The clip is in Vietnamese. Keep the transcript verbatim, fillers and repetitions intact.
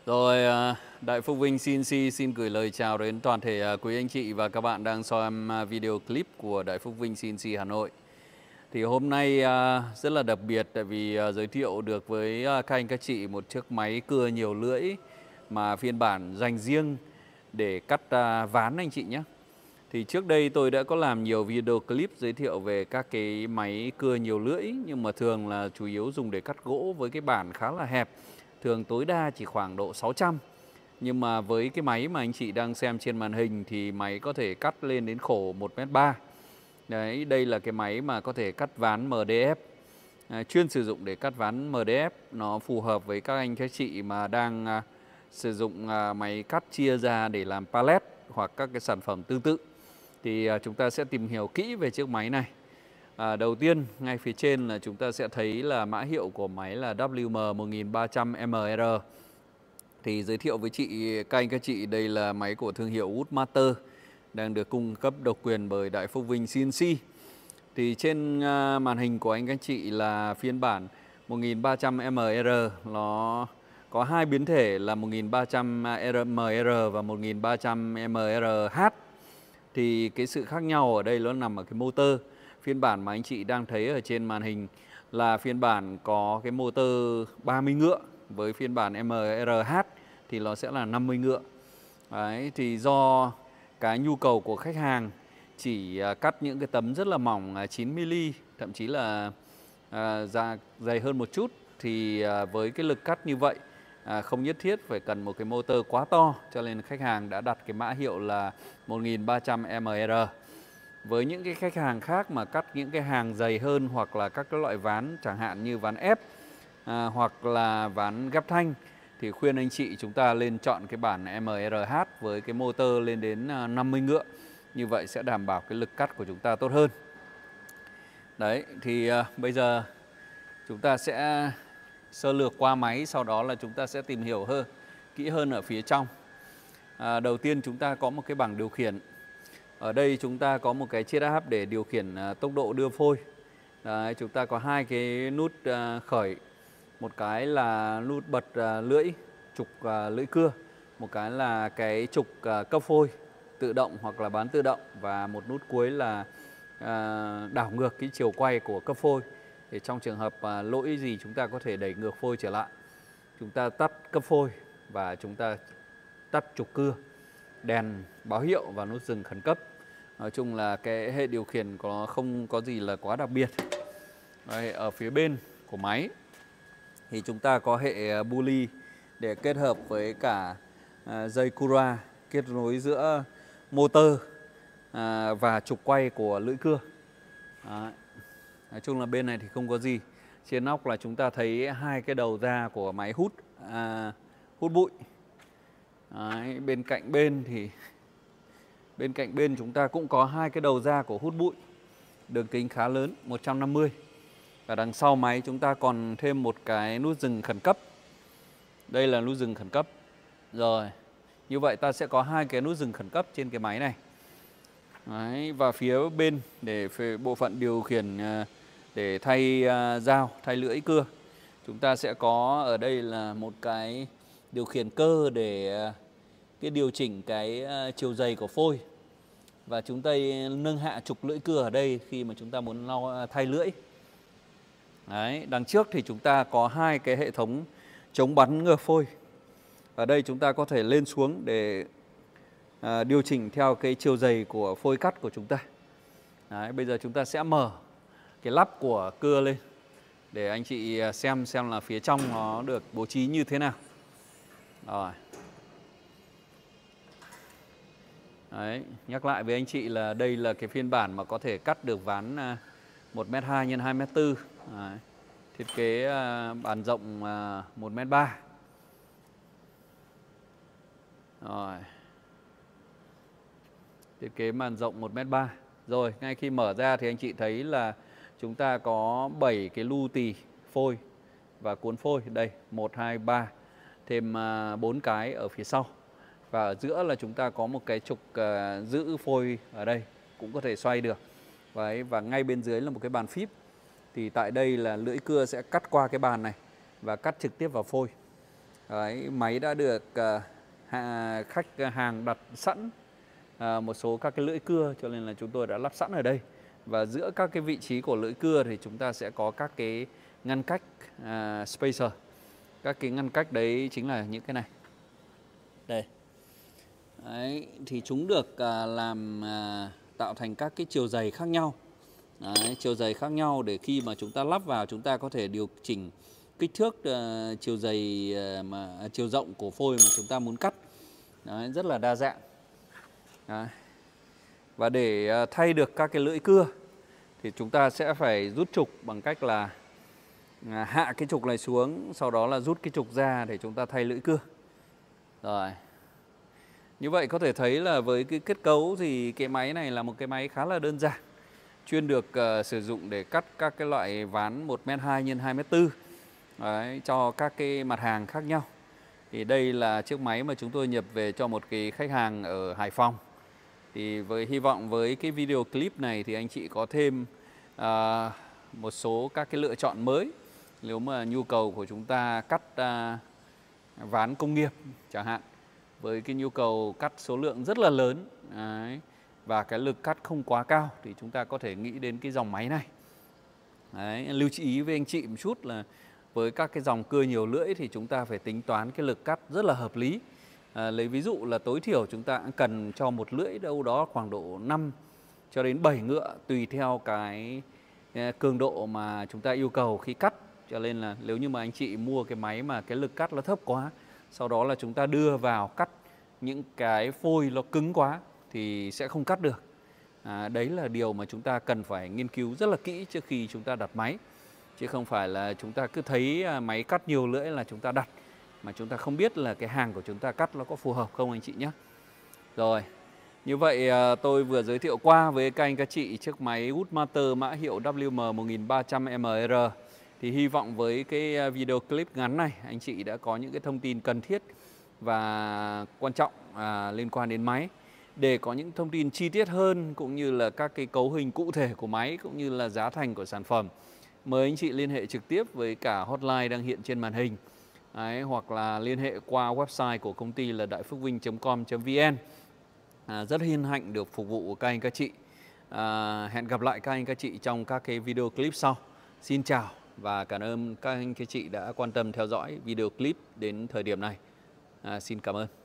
Rồi, à, Đại Phúc Vinh xê en xê xin gửi lời chào đến toàn thể à, quý anh chị và các bạn đang xem à, video clip của Đại Phúc Vinh xê en xê Hà Nội. Thì hôm nay à, rất là đặc biệt tại vì à, giới thiệu được với à, các anh các chị một chiếc máy cưa nhiều lưỡi mà phiên bản dành riêng để cắt à, ván anh chị nhé. Thì trước đây tôi đã có làm nhiều video clip giới thiệu về các cái máy cưa nhiều lưỡi, nhưng mà thường là chủ yếu dùng để cắt gỗ với cái bản khá là hẹp, thường tối đa chỉ khoảng độ sáu trăm. Nhưng mà với cái máy mà anh chị đang xem trên màn hình thì máy có thể cắt lên đến khổ một mét ba. Đấy, đây là cái máy mà có thể cắt ván em đê ép, à, chuyên sử dụng để cắt ván em đê ép. Nó phù hợp với các anh các chị mà đang à, sử dụng à, máy cắt chia ra để làm pallet hoặc các cái sản phẩm tương tự. Thì à, chúng ta sẽ tìm hiểu kỹ về chiếc máy này. À, đầu tiên, ngay phía trên là chúng ta sẽ thấy là mã hiệu của máy là W M một nghìn ba trăm M R. Thì giới thiệu với chị, các anh các chị, đây là máy của thương hiệu Woodmaster, đang được cung cấp độc quyền bởi Đại Phúc Vinh xê en xê. Thì trên uh, màn hình của anh các chị là phiên bản một nghìn ba trăm M R, nó có hai biến thể là một nghìn ba trăm M R và một nghìn ba trăm M R H. Thì cái sự khác nhau ở đây nó nằm ở cái motor. Phiên bản mà anh chị đang thấy ở trên màn hình là phiên bản có cái motor ba mươi ngựa, với phiên bản M R H thì nó sẽ là năm mươi ngựa. Đấy, thì do cái nhu cầu của khách hàng chỉ cắt những cái tấm rất là mỏng chín mi li, thậm chí là à, da dày hơn một chút, thì à, với cái lực cắt như vậy à, không nhất thiết phải cần một cái motor quá to, cho nên khách hàng đã đặt cái mã hiệu là một nghìn ba trăm M R. Với những cái khách hàng khác mà cắt những cái hàng dày hơn, hoặc là các cái loại ván chẳng hạn như ván ép à, hoặc là ván ghép thanh, thì khuyên anh chị chúng ta lên chọn cái bản M R H với cái motor lên đến năm mươi ngựa. Như vậy sẽ đảm bảo cái lực cắt của chúng ta tốt hơn. Đấy, thì à, bây giờ chúng ta sẽ sơ lược qua máy, sau đó là chúng ta sẽ tìm hiểu hơn kỹ hơn ở phía trong. À, đầu tiên chúng ta có một cái bảng điều khiển. Ở đây chúng ta có một cái chiết áp để điều khiển à, tốc độ đưa phôi. Đấy, chúng ta có hai cái nút à, khởi, một cái là nút bật à, lưỡi trục à, lưỡi cưa, một cái là cái trục à, cấp phôi tự động hoặc là bán tự động, và một nút cuối là à, đảo ngược cái chiều quay của cấp phôi. Để trong trường hợp à, lỗi gì chúng ta có thể đẩy ngược phôi trở lại. Chúng ta tắt cấp phôi và chúng ta tắt trục cưa, đèn báo hiệu và nút dừng khẩn cấp. Nói chung là cái hệ điều khiển của nó không có gì là quá đặc biệt. Đây, ở phía bên của máy thì chúng ta có hệ pulley để kết hợp với cả à, dây Cura kết nối giữa motor à, và trục quay của lưỡi cưa. Đấy. Nói chung là bên này thì không có gì. Trên nóc là chúng ta thấy hai cái đầu ra của máy hút à, hút bụi. Đấy, bên cạnh bên thì bên cạnh bên chúng ta cũng có hai cái đầu ra của hút bụi, đường kính khá lớn, một trăm năm mươi. Và đằng sau máy chúng ta còn thêm một cái nút dừng khẩn cấp. Đây là nút dừng khẩn cấp. Rồi, như vậy ta sẽ có hai cái nút dừng khẩn cấp trên cái máy này. Đấy, và phía bên để bộ phận điều khiển để thay dao, thay lưỡi cưa, chúng ta sẽ có ở đây là một cái điều khiển cơ để cái điều chỉnh cái chiều dày của phôi. Và chúng ta nâng hạ trục lưỡi cưa ở đây khi mà chúng ta muốn lau thay lưỡi. Đấy, đằng trước thì chúng ta có hai cái hệ thống chống bắn ngược phôi. Ở đây chúng ta có thể lên xuống để à, điều chỉnh theo cái chiều dày của phôi cắt của chúng ta. Đấy, bây giờ chúng ta sẽ mở cái lắp của cưa lên để anh chị xem xem là phía trong nó được bố trí như thế nào. Rồi. Đấy, nhắc lại với anh chị là đây là cái phiên bản mà có thể cắt được ván một mét hai nhân hai mét tư. Đấy. Thiết kế bàn rộng một mét ba. Rồi. Thiết kế màn rộng một mét ba. Rồi, ngay khi mở ra thì anh chị thấy là chúng ta có bảy cái lu tì phôi và cuốn phôi. Đây, một, hai, ba. Thêm bốn cái ở phía sau. Và ở giữa là chúng ta có một cái trục uh, giữ phôi ở đây, cũng có thể xoay được. Đấy, và ngay bên dưới là một cái bàn phíp. Thì tại đây là lưỡi cưa sẽ cắt qua cái bàn này và cắt trực tiếp vào phôi. Đấy, máy đã được uh, ha, khách hàng đặt sẵn uh, một số các cái lưỡi cưa, cho nên là chúng tôi đã lắp sẵn ở đây. Và giữa các cái vị trí của lưỡi cưa thì chúng ta sẽ có các cái ngăn cách uh, spacer. Các cái ngăn cách đấy chính là những cái này. Đây. Đấy, thì chúng được uh, làm uh, tạo thành các cái chiều dày khác nhau. Đấy, chiều dày khác nhau để khi mà chúng ta lắp vào chúng ta có thể điều chỉnh kích thước uh, chiều dày uh, mà chiều rộng của phôi mà chúng ta muốn cắt. Đấy, rất là đa dạng. Đấy. Và để uh, thay được các cái lưỡi cưa thì chúng ta sẽ phải rút trục bằng cách là uh, hạ cái trục này xuống, sau đó là rút cái trục ra để chúng ta thay lưỡi cưa. Rồi. Như vậy có thể thấy là với cái kết cấu thì cái máy này là một cái máy khá là đơn giản, chuyên được uh, sử dụng để cắt các cái loại ván một mét hai nhân hai mét tư. Đấy, cho các cái mặt hàng khác nhau. Thì đây là chiếc máy mà chúng tôi nhập về cho một cái khách hàng ở Hải Phòng. Thì với hy vọng với cái video clip này thì anh chị có thêm uh, một số các cái lựa chọn mới. Nếu mà nhu cầu của chúng ta cắt uh, ván công nghiệp chẳng hạn, với cái nhu cầu cắt số lượng rất là lớn đấy, và cái lực cắt không quá cao thì chúng ta có thể nghĩ đến cái dòng máy này. Đấy, lưu ý với anh chị một chút là với các cái dòng cưa nhiều lưỡi thì chúng ta phải tính toán cái lực cắt rất là hợp lý. À, lấy ví dụ là tối thiểu chúng ta cần cho một lưỡi đâu đó khoảng độ năm cho đến bảy ngựa, tùy theo cái cường độ mà chúng ta yêu cầu khi cắt. Cho nên là nếu như mà anh chị mua cái máy mà cái lực cắt nó thấp quá, sau đó là chúng ta đưa vào cắt những cái phôi nó cứng quá thì sẽ không cắt được. À, đấy là điều mà chúng ta cần phải nghiên cứu rất là kỹ trước khi chúng ta đặt máy. Chứ không phải là chúng ta cứ thấy máy cắt nhiều lưỡi là chúng ta đặt, mà chúng ta không biết là cái hàng của chúng ta cắt nó có phù hợp không anh chị nhé. Rồi, như vậy tôi vừa giới thiệu qua với các anh các chị chiếc máy Woodmaster mã hiệu W M một ba không không M R. Thì hy vọng với cái video clip ngắn này anh chị đã có những cái thông tin cần thiết và quan trọng à, liên quan đến máy. Để có những thông tin chi tiết hơn cũng như là các cái cấu hình cụ thể của máy cũng như là giá thành của sản phẩm, mời anh chị liên hệ trực tiếp với cả hotline đang hiện trên màn hình. Đấy, hoặc là liên hệ qua website của công ty là đại phước vinh chấm com chấm vn. À, rất hân hạnh được phục vụ các anh các chị. À, hẹn gặp lại các anh các chị trong các cái video clip sau. Xin chào và cảm ơn các anh các chị đã quan tâm theo dõi video clip đến thời điểm này. À, xin cảm ơn.